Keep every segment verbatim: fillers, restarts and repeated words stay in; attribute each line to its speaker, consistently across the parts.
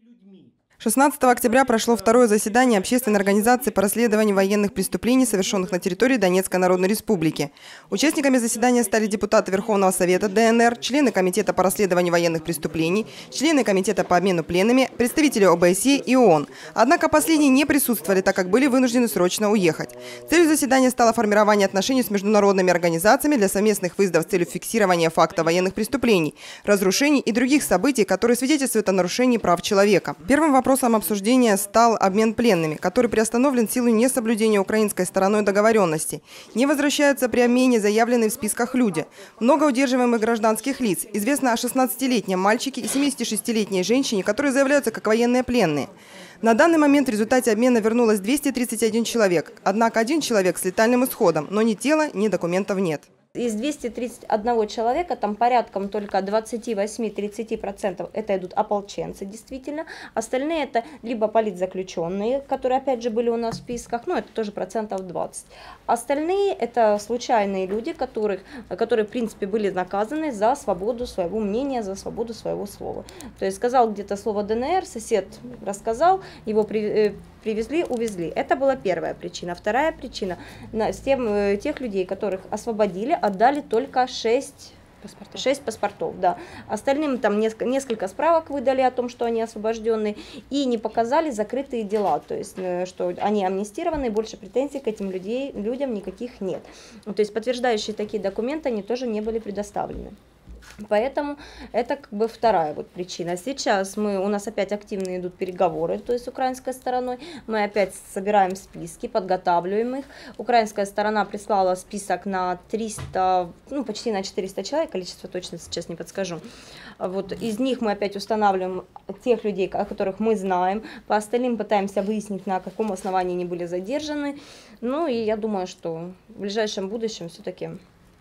Speaker 1: шестнадцатого октября прошло второе заседание Общественной организации по расследованию военных преступлений, совершенных на территории Донецкой Народной Республики. Участниками заседания стали депутаты Верховного Совета Дэ Эн Эр, члены Комитета по расследованию военных преступлений, члены Комитета по обмену пленными, представители О Бэ Эс Е и О О Н. Однако последние не присутствовали, так как были вынуждены срочно уехать. Целью заседания стало формирование отношений с международными организациями для совместных выездов с целью фиксирования факта военных преступлений, разрушений и других событий, которые свидетельствуют о нарушении прав человека. Первым вопросом Вопросом обсуждения стал обмен пленными, который приостановлен в силу несоблюдения украинской стороной договоренности. Не возвращаются при обмене заявленные в списках люди. Много удерживаемых гражданских лиц. Известно о шестнадцатилетнем мальчике и семидесятишестилетней женщине, которые заявляются как военные пленные. На данный момент в результате обмена вернулось двести тридцать один человек. Однако один человек с летальным исходом, но ни тела, ни документов нет.
Speaker 2: Из двухсот тридцати одного человека, там порядком только двадцати восьми — тридцати процентов это идут ополченцы, действительно. Остальные это либо политзаключенные, которые опять же были у нас в списках, ну это тоже процентов двадцать. Остальные это случайные люди, которых, которые в принципе были наказаны за свободу своего мнения, за свободу своего слова. То есть сказал где-то слово Дэ Эн Эр, сосед рассказал, его при, привезли, увезли. Это была первая причина. Вторая причина, с тем, тех людей, которых освободили, отдали только шесть паспортов. шесть паспортов, да. Остальным там несколько, несколько справок выдали о том, что они освобожденные, и не показали закрытые дела, то есть, что они амнистированы, и больше претензий к этим людей, людям никаких нет. То есть подтверждающие такие документы они тоже не были предоставлены. Поэтому это как бы вторая вот причина. Сейчас мы, у нас опять активно идут переговоры, то есть с украинской стороной. Мы опять собираем списки, подготавливаем их. Украинская сторона прислала список на триста, ну почти на четыреста человек, количество точно сейчас не подскажу. Вот из них мы опять устанавливаем тех людей, о которых мы знаем. По остальным пытаемся выяснить, на каком основании они были задержаны. Ну и я думаю, что в ближайшем будущем все-таки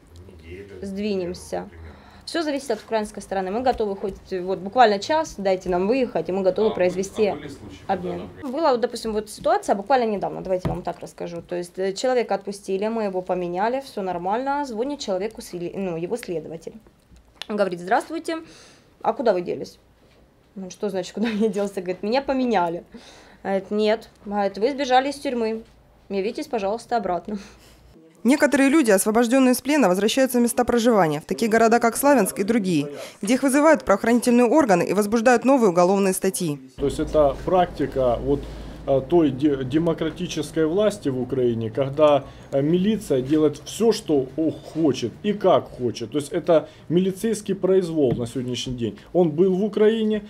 Speaker 2: сдвинемся. Все зависит от украинской стороны. Мы готовы хоть вот буквально час, дайте нам выехать, и мы готовы а, произвести а случаи, обмен. Да, Была, вот, допустим, вот ситуация буквально недавно, давайте я вам так расскажу. То есть человека отпустили, мы его поменяли, все нормально, звонит человеку, ну, его следователь. Он говорит: здравствуйте, а куда вы делись? Ну, что значит, куда я делся? Говорит, меня поменяли. Говорит, нет, говорит, вы сбежали из тюрьмы, явитесь, пожалуйста, обратно.
Speaker 1: Некоторые люди, освобожденные из плена, возвращаются в места проживания, в такие города, как Славянск и другие, где их вызывают правоохранительные органы и возбуждают новые уголовные статьи.
Speaker 3: То есть это практика вот той демократической власти в Украине, когда милиция делает все, что хочет и как хочет. То есть это милицейский произвол на сегодняшний день. Он был в Украине,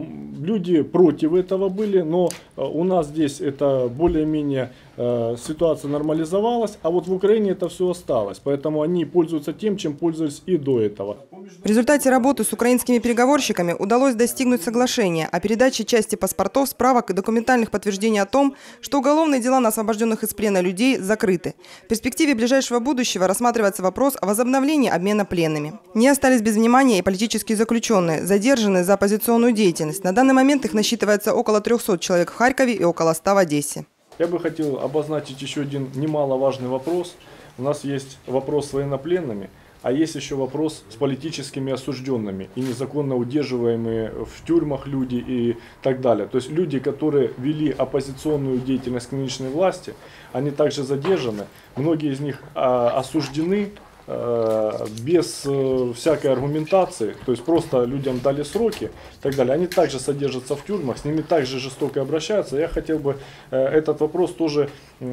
Speaker 3: люди против этого были, но у нас здесь это более-менее ситуация нормализовалась, а вот в Украине это все осталось. Поэтому они пользуются тем, чем пользовались и до этого.
Speaker 1: В результате работы с украинскими переговорщиками удалось достигнуть соглашения о передаче части паспортов, справок и документальных подтверждений о том, что уголовные дела на освобожденных из плена людей закрыты. В перспективе ближайшего будущего рассматривается вопрос о возобновлении обмена пленными. Не остались без внимания и политические заключенные, задержанные за оппозиционную деятельность. На данный момент их насчитывается около трёхсот человек в Харькове и около ста в Одессе.
Speaker 3: Я бы хотел обозначить еще один немаловажный вопрос. У нас есть вопрос с военнопленными, а есть еще вопрос с политическими осужденными и незаконно удерживаемые в тюрьмах люди и так далее. То есть люди, которые вели оппозиционную деятельность к нынешней власти, они также задержаны. Многие из них а, осуждены а, без а, всякой аргументации, то есть просто людям дали сроки и так далее. Они также содержатся в тюрьмах, с ними также жестоко обращаются. Я хотел бы а, этот вопрос тоже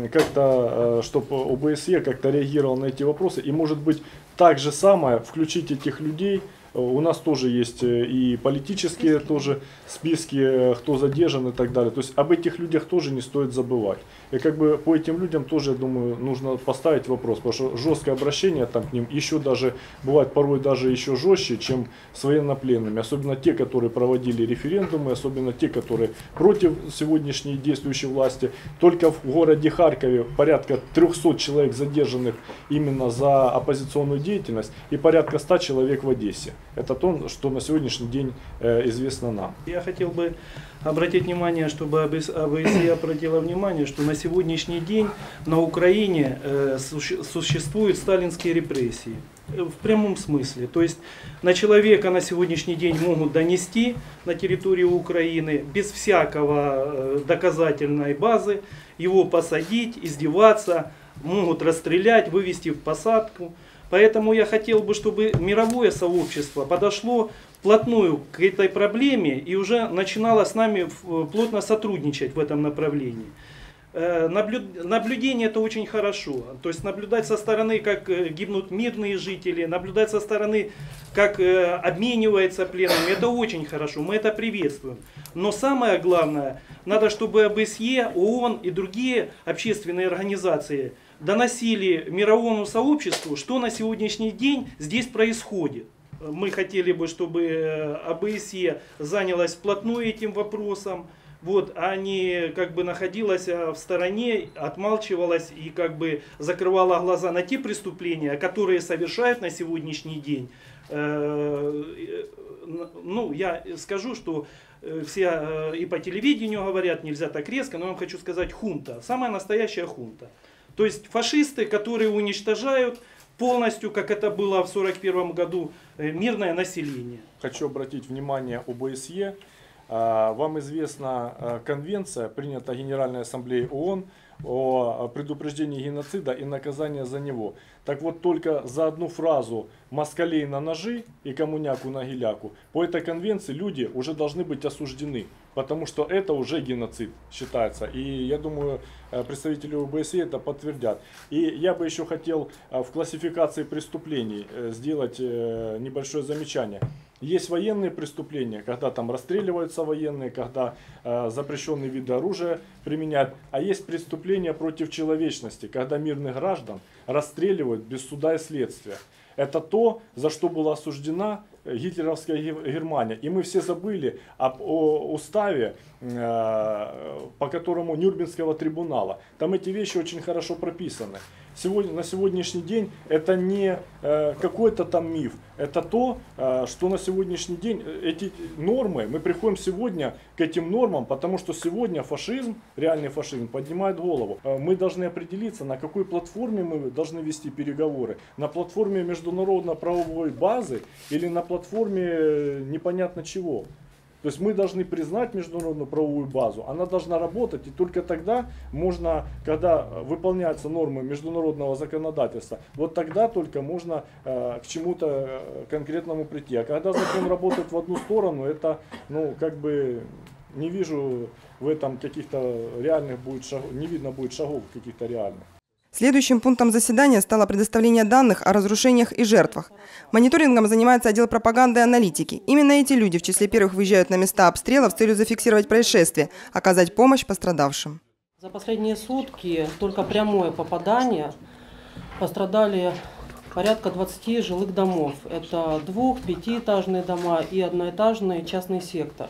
Speaker 3: как-то, чтобы О Бэ Эс Е как-то реагировал на эти вопросы. И может быть так же самое включить этих людей. У нас тоже есть и политические тоже списки, кто задержан и так далее. То есть об этих людях тоже не стоит забывать. И как бы по этим людям тоже, я думаю, нужно поставить вопрос, потому что жесткое обращение там к ним еще даже бывает порой даже еще жестче, чем с военнопленными. Особенно те, которые проводили референдумы, особенно те, которые против сегодняшней действующей власти. Только в городе Харькове порядка трёхсот человек задержанных именно за оппозиционную деятельность и порядка ста человек в Одессе. Это то, что на сегодняшний день э, известно нам.
Speaker 4: Я хотел бы обратить внимание, чтобы ОБСЕ обратила внимание, что на сегодняшний день на Украине э, суще, существуют сталинские репрессии. В прямом смысле. То есть на человека на сегодняшний день могут донести на территорию Украины без всякого доказательной базы, его посадить, издеваться, могут расстрелять, вывести в посадку. Поэтому я хотел бы, чтобы мировое сообщество подошло вплотную к этой проблеме и уже начинало с нами плотно сотрудничать в этом направлении. Наблюдение — это очень хорошо. То есть наблюдать со стороны, как гибнут мирные жители, наблюдать со стороны, как обменивается пленными, это очень хорошо. Мы это приветствуем. Но самое главное, надо, чтобы ОБСЕ, ООН и другие общественные организации доносили мировому сообществу, что на сегодняшний день здесь происходит. Мы хотели бы, чтобы ОБСЕ занялась вплотную этим вопросом. Вот, а не как бы находилась в стороне, отмалчивалась и как бы закрывала глаза на те преступления, которые совершают на сегодняшний день. Ну, я скажу, что все и по телевидению говорят, нельзя так резко, но я вам хочу сказать, хунта, самая настоящая хунта. То есть фашисты, которые уничтожают полностью, как это было в сорок первом году, мирное население.
Speaker 3: Хочу обратить внимание ОБСЕ. Вам известна конвенция, принятая Генеральной Ассамблеей ООН о предупреждении геноцида и наказании за него. Так вот, только за одну фразу «москалей на ножи» и «коммуняку на гиляку» по этой конвенции люди уже должны быть осуждены, потому что это уже геноцид считается. И я думаю, представители ОБСЕ это подтвердят. И я бы еще хотел в классификации преступлений сделать небольшое замечание. Есть военные преступления, когда там расстреливаются военные, когда э, запрещенные виды оружия применяют. А есть преступления против человечности, когда мирных граждан расстреливают без суда и следствия. Это то, за что была осуждена гитлеровская Германия. И мы все забыли об о уставе, э, по которому Нюрнбергского трибунала. Там эти вещи очень хорошо прописаны. Сегодня, на сегодняшний день это не э, какой-то там миф, это то, э, что на сегодняшний день эти нормы, мы приходим сегодня к этим нормам, потому что сегодня фашизм, реальный фашизм поднимает голову. Э, мы должны определиться, на какой платформе мы должны вести переговоры, на платформе международно-правовой базы или на платформе непонятно чего. То есть мы должны признать международную правовую базу, она должна работать, и только тогда можно, когда выполняются нормы международного законодательства, вот тогда только можно э, к чему-то конкретному прийти. А когда закон работает в одну сторону, это, ну, как бы, не вижу в этом каких-то реальных будет шагов, не видно будет шагов каких-то реальных.
Speaker 1: Следующим пунктом заседания стало предоставление данных о разрушениях и жертвах. Мониторингом занимается отдел пропаганды и аналитики. Именно эти люди в числе первых выезжают на места обстрелов с целью зафиксировать происшествие, оказать помощь пострадавшим.
Speaker 5: За последние сутки только прямое попадание пострадали порядка двадцати жилых домов. Это двух-, пятиэтажные дома и одноэтажный частный сектор.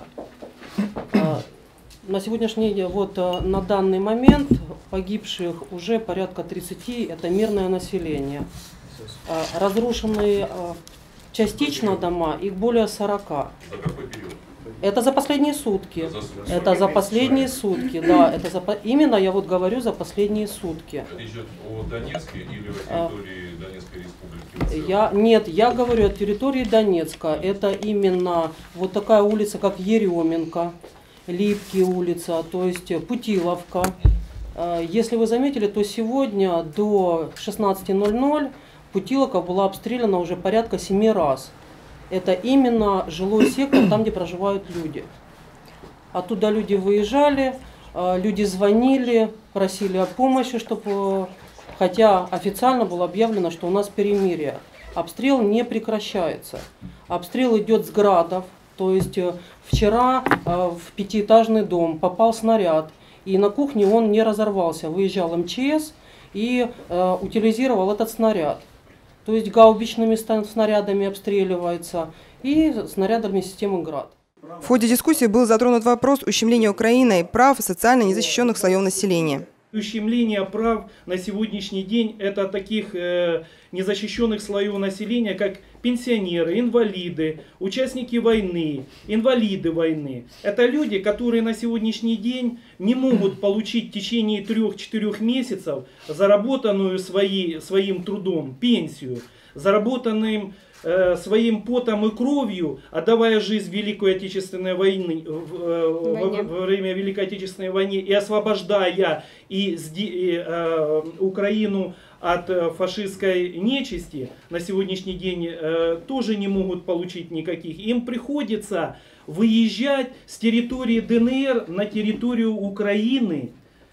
Speaker 5: На сегодняшний день, вот на данный момент погибших уже порядка тридцати, это мирное население. Разрушенные частично дома, их более сорока.
Speaker 6: За какой период?
Speaker 5: Это за последние сутки.
Speaker 6: За
Speaker 5: это за последние сутки, да. Это за, именно я вот говорю за последние сутки.
Speaker 6: Речь идет о Донецке или о территории Донецкой республики?
Speaker 5: Я, нет, я говорю о территории Донецка. Это именно вот такая улица, как Еременко. Липки улица, то есть Путиловка. Если вы заметили, то сегодня до шестнадцати ноль-ноль Путиловка была обстреляна уже порядка семи раз. Это именно жилой сектор, там, где проживают люди. Оттуда люди выезжали, люди звонили, просили о помощи, чтобы, хотя официально было объявлено, что у нас перемирие. Обстрел не прекращается. Обстрел идет с градов. То есть вчера в пятиэтажный дом попал снаряд, и на кухне он не разорвался. Выезжал эм че эс и э, утилизировал этот снаряд. То есть гаубичными снарядами обстреливается и снарядами системы «Град».
Speaker 1: В ходе дискуссии был затронут вопрос ущемления Украиной прав социально незащищенных слоев населения.
Speaker 4: Ущемление прав на сегодняшний день это таких э, незащищенных слоев населения, как пенсионеры, инвалиды, участники войны, инвалиды войны. Это люди, которые на сегодняшний день не могут получить в течение трех-четырех месяцев заработанную свои, своим трудом пенсию, заработанным э, своим потом и кровью, отдавая жизнь в Великой Отечественной войне, в, э, во, во время Великой Отечественной войны и освобождая и, и, э, Украину от э, фашистской нечисти, на сегодняшний день э, тоже не могут получить никаких. Им приходится выезжать с территории ДНР на территорию Украины,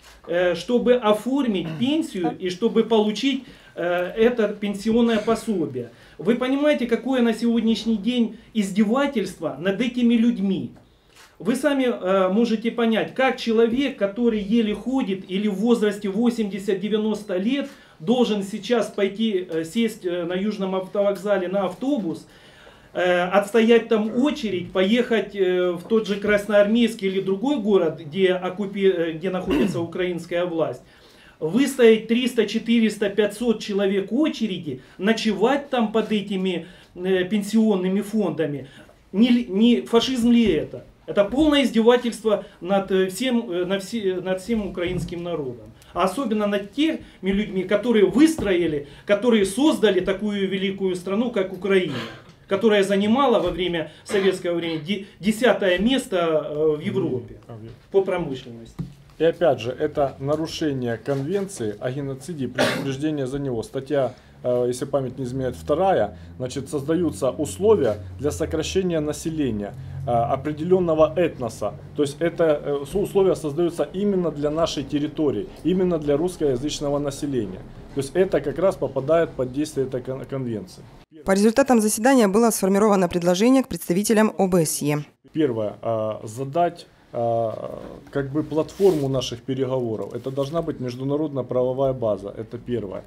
Speaker 4: э, чтобы оформить пенсию и чтобы получить это пенсионное пособие. Вы понимаете, какое на сегодняшний день издевательство над этими людьми? Вы сами э, можете понять, как человек, который еле ходит или в возрасте восемьдесят-девяносто лет, должен сейчас пойти э, сесть э, на Южном автовокзале на автобус, э, отстоять там очередь, поехать э, в тот же Красноармейск или другой город, где, оккупи... где находится украинская власть, выстоять триста, четыреста, пятьсот человек очереди, ночевать там под этими э, пенсионными фондами. Не, не фашизм ли это? Это полное издевательство над всем, над, все, над всем украинским народом. А особенно над теми людьми, которые выстроили, которые создали такую великую страну, как Украина, которая занимала во время советского времени десятое место в Европе по промышленности.
Speaker 3: И опять же, это нарушение конвенции о геноциде и предупреждение за него. Статья, если память не изменяет, вторая, значит, создаются условия для сокращения населения определенного этноса. То есть это условия создаются именно для нашей территории, именно для русскоязычного населения. То есть это как раз попадает под действие этой конвенции.
Speaker 1: По результатам заседания было сформировано предложение к представителям ОБСЕ.
Speaker 3: Первое. Задать как бы платформу наших переговоров. Это должна быть международно-правовая база. Это первое.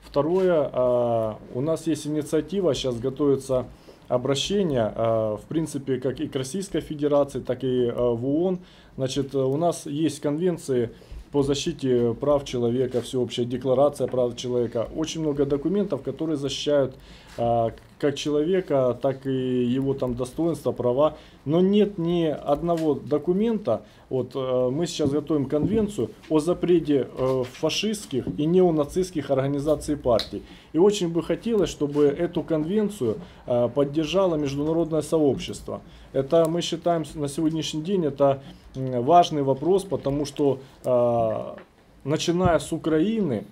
Speaker 3: Второе. У нас есть инициатива, сейчас готовится обращение, в принципе, как и к Российской Федерации, так и в ООН. Значит, у нас есть конвенции по защите прав человека, всеобщая декларация прав человека. Очень много документов, которые защищают как человека, так и его там достоинства, права. Но нет ни одного документа, вот мы сейчас готовим конвенцию о запрете фашистских и неонацистских организаций и партий. И очень бы хотелось, чтобы эту конвенцию поддержало международное сообщество. Это, мы считаем, на сегодняшний день это важный вопрос, потому что начиная с Украины,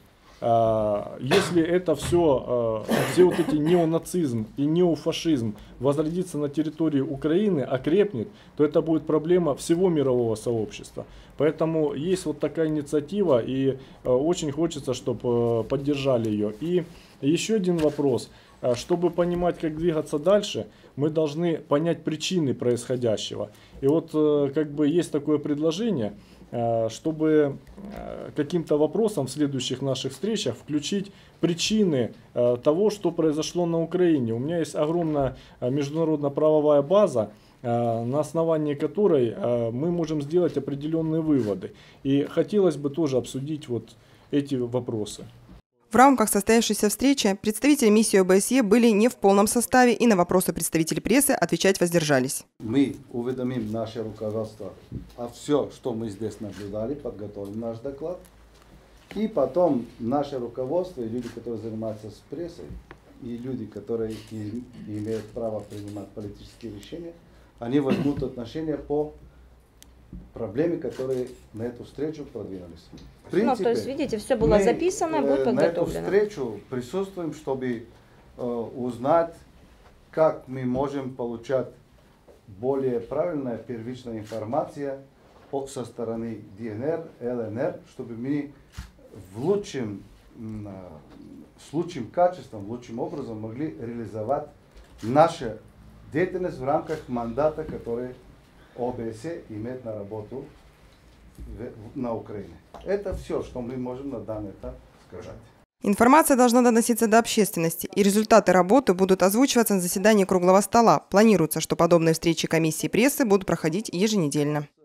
Speaker 3: если это все, все вот эти неонацизм и неофашизм возродится на территории Украины, окрепнет, то это будет проблема всего мирового сообщества. Поэтому есть вот такая инициатива, и очень хочется, чтобы поддержали ее. И еще один вопрос. Чтобы понимать, как двигаться дальше, мы должны понять причины происходящего. И вот как бы есть такое предложение, чтобы каким-то вопросом в следующих наших встречах включить причины того, что произошло на Украине. У меня есть огромная международно-правовая база, на основании которой мы можем сделать определенные выводы. И хотелось бы тоже обсудить вот эти вопросы.
Speaker 1: В рамках состоявшейся встречи представители миссии ОБСЕ были не в полном составе и на вопросы представителей прессы отвечать воздержались.
Speaker 7: Мы уведомим наше руководство о все, что мы здесь наблюдали, подготовим наш доклад. И потом наше руководство и люди, которые занимаются с прессой, и люди, которые имеют право принимать политические решения, они возьмут отношения по проблемы, которые на эту встречу продвинулись. В принципе,
Speaker 2: ну, то есть, видите, все было
Speaker 7: мы,
Speaker 2: записано, будет подготовлено.
Speaker 7: На эту встречу присутствуем, чтобы э, узнать, как мы можем получать более правильная первичная информация по, со стороны ДНР, ЛНР, чтобы мы в лучшем, э, с лучшим качеством, лучшим образом могли реализовать нашу деятельность в рамках мандата, который ОБСЕ имеет на работу в, на Украине. Это все, что мы можем на данный этап сказать.
Speaker 1: Информация должна доноситься до общественности, и результаты работы будут озвучиваться на заседании круглого стола. Планируется, что подобные встречи комиссии прессы будут проходить еженедельно.